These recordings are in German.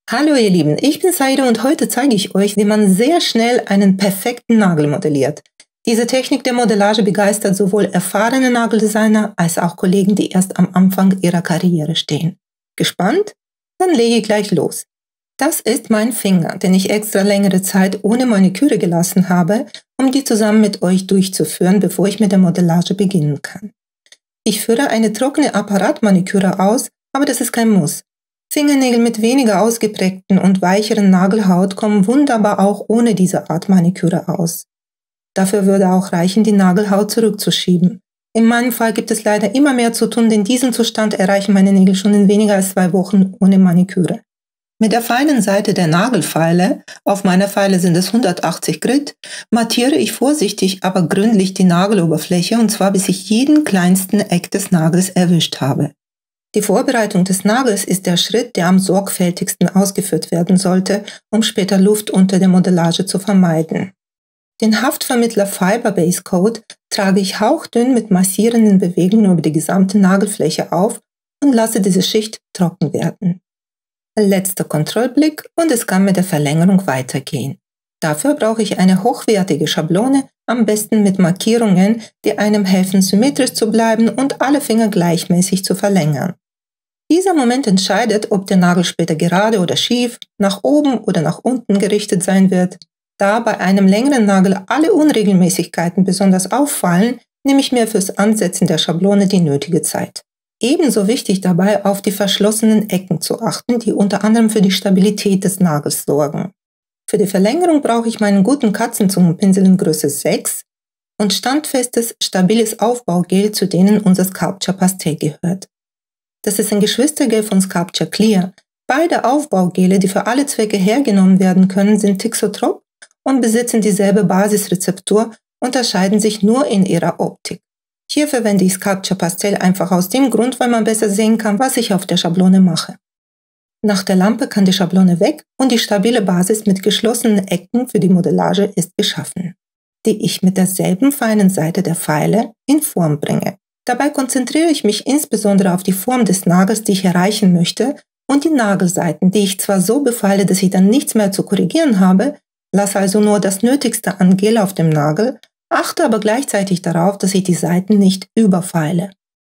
Hallo ihr Lieben, ich bin Saida und heute zeige ich euch, wie man sehr schnell einen perfekten Nagel modelliert. Diese Technik der Modellage begeistert sowohl erfahrene Nageldesigner als auch Kollegen, die erst am Anfang ihrer Karriere stehen. Gespannt? Dann lege ich gleich los. Das ist mein Finger, den ich extra längere Zeit ohne Maniküre gelassen habe, um die zusammen mit euch durchzuführen, bevor ich mit der Modellage beginnen kann. Ich führe eine trockene Apparatmaniküre aus, aber das ist kein Muss. Fingernägel mit weniger ausgeprägten und weicheren Nagelhaut kommen wunderbar auch ohne diese Art Maniküre aus. Dafür würde auch reichen, die Nagelhaut zurückzuschieben. In meinem Fall gibt es leider immer mehr zu tun, denn diesen Zustand erreichen meine Nägel schon in weniger als 2 Wochen ohne Maniküre. Mit der feinen Seite der Nagelfeile, auf meiner Feile sind es 180 Grit, mattiere ich vorsichtig, aber gründlich die Nageloberfläche und zwar bis ich jeden kleinsten Eck des Nagels erwischt habe. Die Vorbereitung des Nagels ist der Schritt, der am sorgfältigsten ausgeführt werden sollte, um später Luft unter der Modellage zu vermeiden. Den Haftvermittler Fiber Base Coat trage ich hauchdünn mit massierenden Bewegungen über die gesamte Nagelfläche auf und lasse diese Schicht trocken werden. Letzter Kontrollblick und es kann mit der Verlängerung weitergehen. Dafür brauche ich eine hochwertige Schablone, am besten mit Markierungen, die einem helfen, symmetrisch zu bleiben und alle Finger gleichmäßig zu verlängern. Dieser Moment entscheidet, ob der Nagel später gerade oder schief, nach oben oder nach unten gerichtet sein wird. Da bei einem längeren Nagel alle Unregelmäßigkeiten besonders auffallen, nehme ich mir fürs Ansetzen der Schablone die nötige Zeit. Ebenso wichtig dabei, auf die verschlossenen Ecken zu achten, die unter anderem für die Stabilität des Nagels sorgen. Für die Verlängerung brauche ich meinen guten Katzenzungenpinsel in Größe 6 und standfestes, stabiles Aufbaugel, zu denen unser Sculpture Pastell gehört. Das ist ein Geschwistergel von Sculpture Clear. Beide Aufbaugele, die für alle Zwecke hergenommen werden können, sind Thixotrop und besitzen dieselbe Basisrezeptur, unterscheiden sich nur in ihrer Optik. Hier verwende ich Sculpture Pastell einfach aus dem Grund, weil man besser sehen kann, was ich auf der Schablone mache. Nach der Lampe kann die Schablone weg und die stabile Basis mit geschlossenen Ecken für die Modellage ist geschaffen, die ich mit derselben feinen Seite der Feile in Form bringe. Dabei konzentriere ich mich insbesondere auf die Form des Nagels, die ich erreichen möchte, und die Nagelseiten, die ich zwar so befeile, dass ich dann nichts mehr zu korrigieren habe, lasse also nur das Nötigste an Gel auf dem Nagel, achte aber gleichzeitig darauf, dass ich die Seiten nicht überfeile.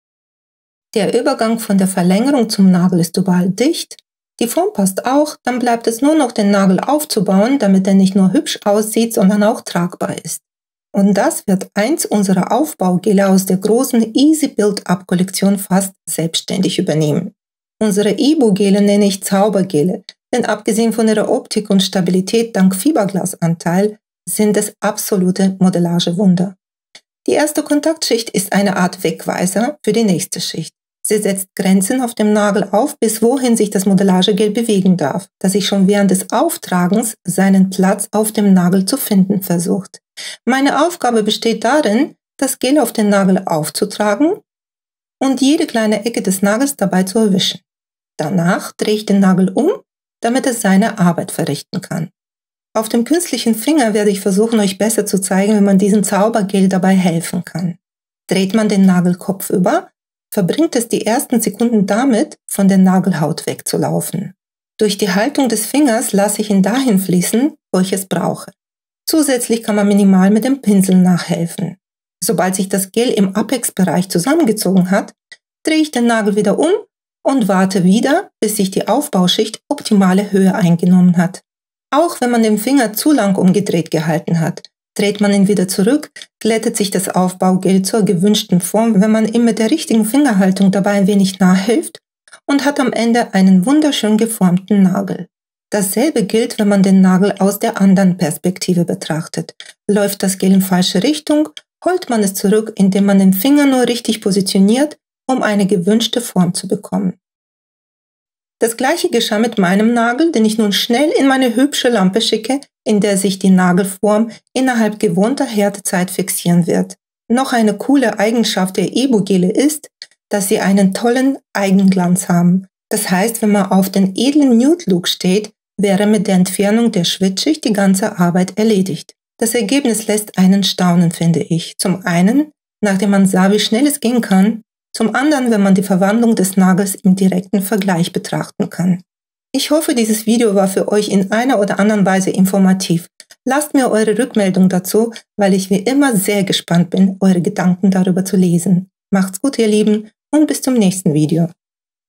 Der Übergang von der Verlängerung zum Nagel ist überall dicht, die Form passt auch, dann bleibt es nur noch, den Nagel aufzubauen, damit er nicht nur hübsch aussieht, sondern auch tragbar ist. Und das wird eins unserer Aufbaugele aus der großen Easy Build-Up Kollektion fast selbstständig übernehmen. Unsere Ibu-Gele nenne ich Zaubergele, denn abgesehen von ihrer Optik und Stabilität dank Fiberglasanteil sind es absolute Modellagewunder. Die erste Kontaktschicht ist eine Art Wegweiser für die nächste Schicht. Sie setzt Grenzen auf dem Nagel auf, bis wohin sich das Modellagegel bewegen darf, das sich schon während des Auftragens seinen Platz auf dem Nagel zu finden versucht. Meine Aufgabe besteht darin, das Gel auf den Nagel aufzutragen und jede kleine Ecke des Nagels dabei zu erwischen. Danach drehe ich den Nagel um, damit es seine Arbeit verrichten kann. Auf dem künstlichen Finger werde ich versuchen, euch besser zu zeigen, wie man diesem Zaubergel dabei helfen kann. Dreht man den Nagel kopfüber, verbringt es die ersten Sekunden damit, von der Nagelhaut wegzulaufen. Durch die Haltung des Fingers lasse ich ihn dahin fließen, wo ich es brauche. Zusätzlich kann man minimal mit dem Pinsel nachhelfen. Sobald sich das Gel im Apex-Bereich zusammengezogen hat, drehe ich den Nagel wieder um und warte wieder, bis sich die Aufbauschicht optimale Höhe eingenommen hat. Auch wenn man den Finger zu lang umgedreht gehalten hat, dreht man ihn wieder zurück, glättet sich das Aufbaugel zur gewünschten Form, wenn man ihm mit der richtigen Fingerhaltung dabei ein wenig nachhilft und hat am Ende einen wunderschön geformten Nagel. Dasselbe gilt, wenn man den Nagel aus der anderen Perspektive betrachtet. Läuft das Gel in falsche Richtung, holt man es zurück, indem man den Finger nur richtig positioniert, um eine gewünschte Form zu bekommen. Das gleiche geschah mit meinem Nagel, den ich nun schnell in meine hübsche Lampe schicke, in der sich die Nagelform innerhalb gewohnter Härtezeit fixieren wird. Noch eine coole Eigenschaft der Ibu-Gele ist, dass sie einen tollen Eigenglanz haben. Das heißt, wenn man auf den edlen Nude-Look steht, wäre mit der Entfernung der Schwitzschicht die ganze Arbeit erledigt. Das Ergebnis lässt einen staunen, finde ich. Zum einen, nachdem man sah, wie schnell es gehen kann, zum anderen, wenn man die Verwandlung des Nagels im direkten Vergleich betrachten kann. Ich hoffe, dieses Video war für euch in einer oder anderen Weise informativ. Lasst mir eure Rückmeldung dazu, weil ich wie immer sehr gespannt bin, eure Gedanken darüber zu lesen. Macht's gut, ihr Lieben, und bis zum nächsten Video.